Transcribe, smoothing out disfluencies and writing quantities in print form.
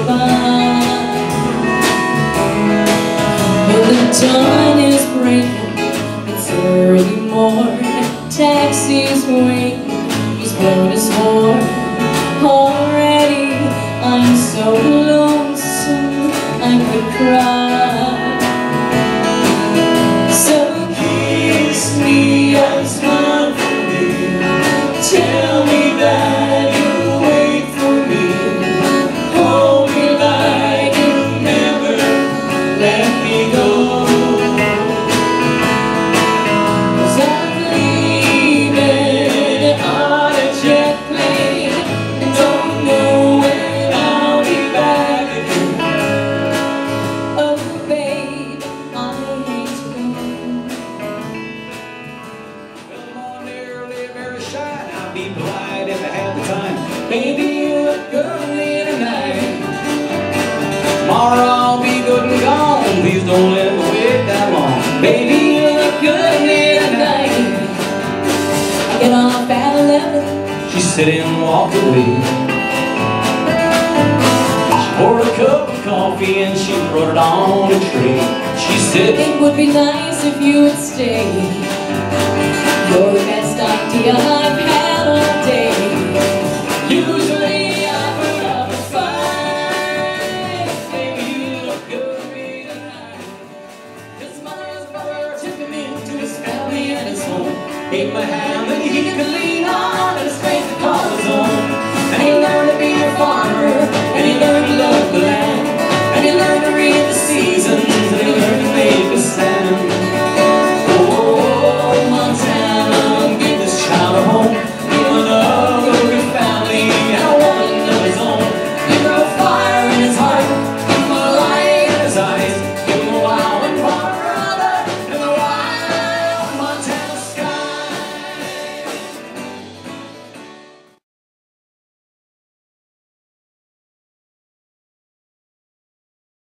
fine. When the dawn is breaking, it's early morning, taxi's waiting, he's blown his horn already. I'm so lonesome I could cry. So kiss me and smile for me, tell me that you'll wait for me, hold me like you'll never let me go. 'Cause I'm leaving on a jet plane and don't know when I'll be back again. Oh babe, I hate to go. Well, I'm ordinarily very shy, and I'd be polite if I had the time. Baby, you look good tonight. Tomorrow I'll be good and gone. Please don't let me wait that long. Baby, you look good tonight. I get off at 11. She said and walked away. She poured a cup of coffee and she brought it on a tray. She said, It would be nice if you would stay. You're the best idea I've had all day. Usually I put up a fight. baby, you look good to me tonight. His mother's brother took him into his family and his home. Gave him a hand that he could lean on and a strength to call his own. And he learned to be a farmer, and he learned to love the land.